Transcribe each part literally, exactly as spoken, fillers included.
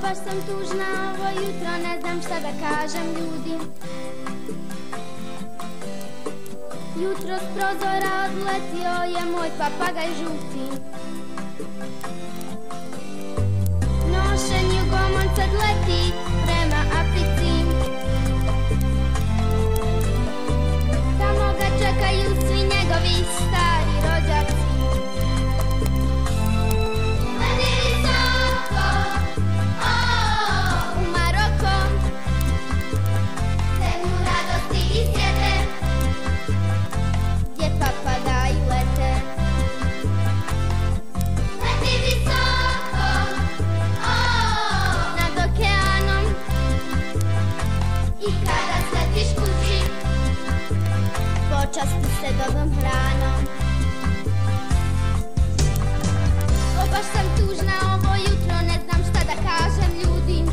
baš sam tužna ovo jutro, ne znam šta da kažem ljudi. Jutro s prozora odletio je moj papagaj žuti. Nošen jugom sad leti prema Africi. Tamo ga čekaju svi njegovi stari rođaci. Leti visoko, u Maroko, zemlju radosti i sjete, gdje papagaji lete. Leti visoko, nad okeanom, i kada sletiš kući, počasti se dobrom hranom. O, baš sam tužna ovo jutro, ne znam šta da kažem ljudi.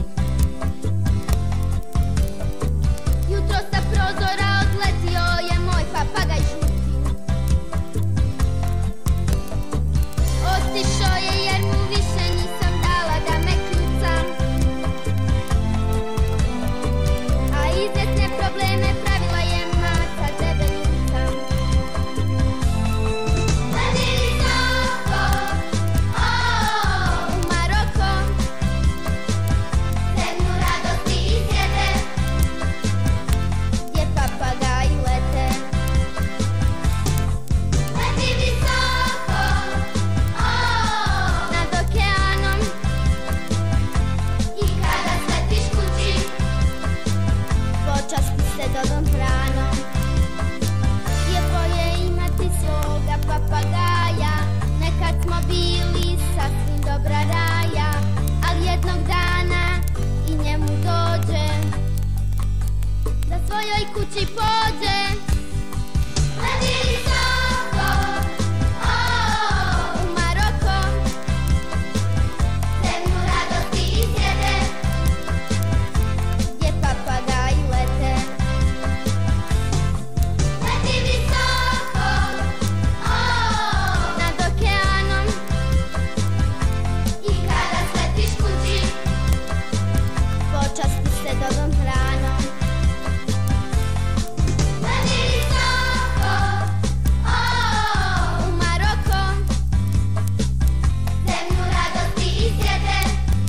Jutro sa prozora odletio je moj papagaj žuti. Otišao je jer mu više nisam dala da me kljucam, a izvjesne probleme pravila je maca debeljicam. Leti visoko, u Maroko, zemlju radosti i sjete, gdje papagaji lete. Leti visoko, nad okeanom, i kada sletiš kući, počasti se dobrom hranom. Lijepo je imati svoga papagaja, nekad smo bili sasvim dobra raja, ali jednog dana i njemu dođe da svojoj kući pođe. Leti visoko, u Maroko, zemlju radosti i sjete, gdje papagaji lete. Leti visoko, nad okeanom, i kada sletiš kući, počasti se dobrom hranom. Leti visoko, u Maroko, zemlju radosti i sjete,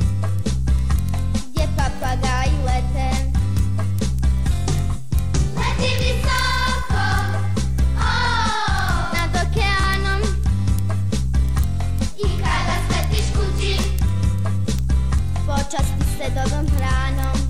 gdje papagaji lete. Leti visoko, nad okeanom, i kada sletiš kući, počasti se dobrom hranom.